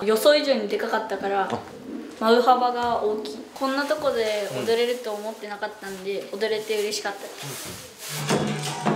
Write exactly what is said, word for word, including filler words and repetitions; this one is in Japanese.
予想以上にでかかったから舞う幅が大きい。こんなとこで踊れると思ってなかったんで、踊れて嬉しかったです。